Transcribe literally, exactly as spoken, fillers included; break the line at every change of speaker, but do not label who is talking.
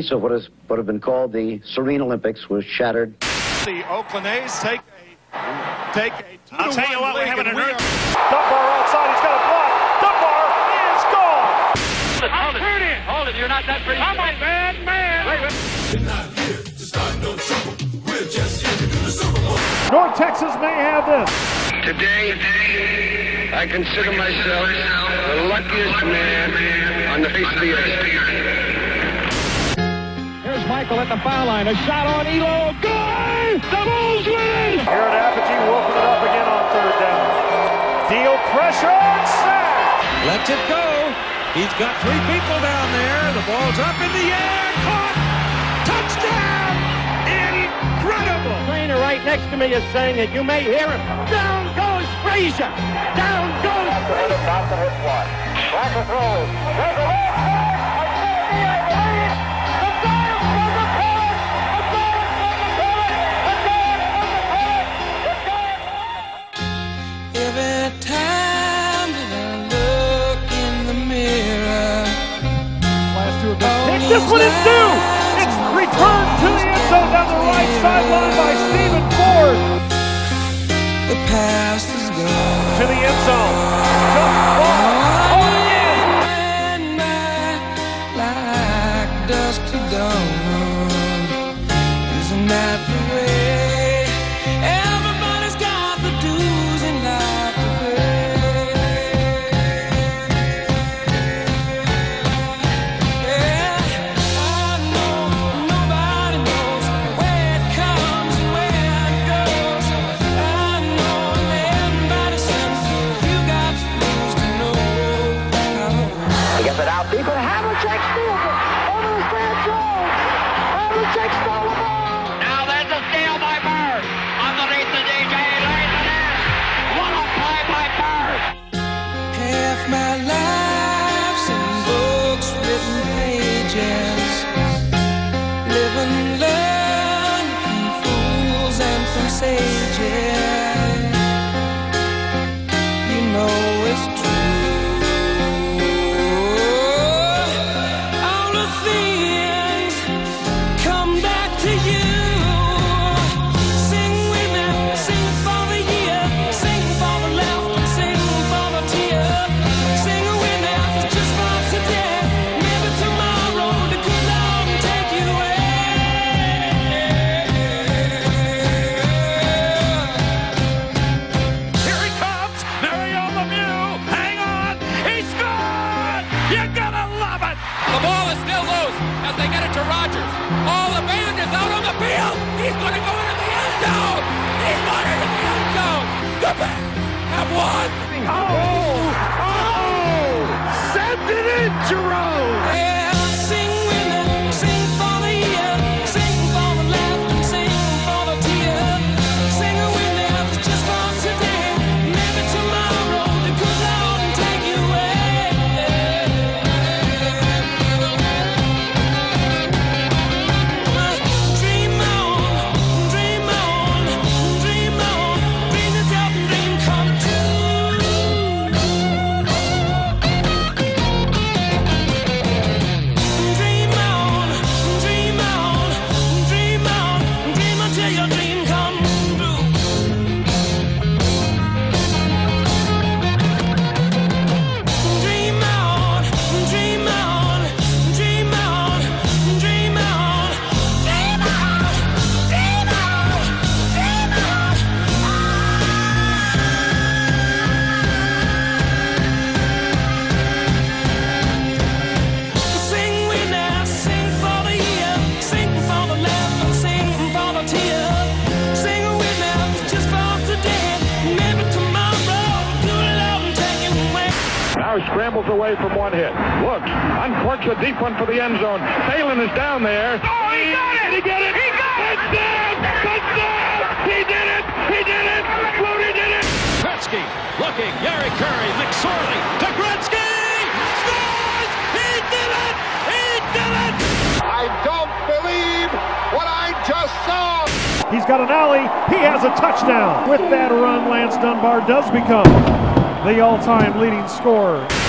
piece of what is what have been called the Serene Olympics was shattered.
The Oakland A's take a take a two
I'll tell you what, we're having an earth.
Dunbar outside, he's got a block. Dunbar is gone.
Hold it, hold it. Hold it. You're not that pretty.
I'm a bad man.
We're not here to start no trouble. We're just here to do the Super Bowl.
North Texas may have this.
Today, I consider myself the luckiest man on the face of the earth.
Here's Michael at the foul line. A shot on Elo. Good! The Bulls win!
Here at Apogee, whooping it up again on third down. Deal pressure and sack.
Lets it go. He's got three people down there. The ball's up in the air. Caught. Touchdown! Incredible!
The trainer right next to me is saying it. You may hear him. Down goes Frazier. Down goes Frazier.
Johnson hits one. Blacker throws. There's a left back. I can't be, I believe. The Giants won the pennant. The Giants won the pennant. The Giants won the pennant. The Giants won the pennant.
Every time that I look in the mirror,
Last two have been picked. This one is due. It's returned to the end zone down the right sideline by Stephen Ford.
the past is gone.
To the end zone. Jump ball. Caught again.
And my like dust to dawn. Isn't that the way? Everybody's got the dues in life to pay. Yeah, I know nobody knows where it comes and where it goes. I know everybody says you got to lose to know.
He gets it out deep, and Havlicek steals it over to Stan Jones. Havlicek stole the ball. Now there's a steal by Bird. Underneath the D J, lays it in. What a play by Bird.
Half my life's in books, written pages. Live and learn from fools and from sages. You know it's true. All the things come back to you. Sing with me, sing for the year, sing for the laughter, sing for the tear. Sing with me, just for today. Maybe tomorrow the good Lord will take you away.
Here he comes. Mario Lemieux. Hang on. He scored. You gotta love it.
The ball is still loose as they get it to Rodgers. All the band is out on the field. He's going to go into the end zone. He's going into the end zone. The Bears have won.
Oh! Oh! Send it in, Jerome!
Yeah, sing with me, sing for the year, sing for the laughter, sing for the tear. Sing with me, just for today. Maybe tomorrow the good Lord will take you away. Dream on, dream on, dream on, dream yourself a dream come true. Dream on, dream on, dream on, dream until your dream comes true. Dream on, dream on, dream on, dream on, dream on, dream on, dream on. Sing with me, sing for the year, sing for the laughter, sing for the tear. Sing with me, just for today. Maybe tomorrow, good Lord will take you away.
Now scrambles away from one hit. Looks, uncorks a deep one for the end zone. Phelan is down there.
Oh, he got it!
Did he get it?
He got it!
Touchdown! Touchdown! He did it! He did it! Flutie did it!
Gretzky looking. Gary Curry. McSorley to Gretzky. Scores! He did it! He did it!
I don't believe what I just saw. He's got an alley. He has a touchdown. With that run, Lance Dunbar does become the all-time leading scorer.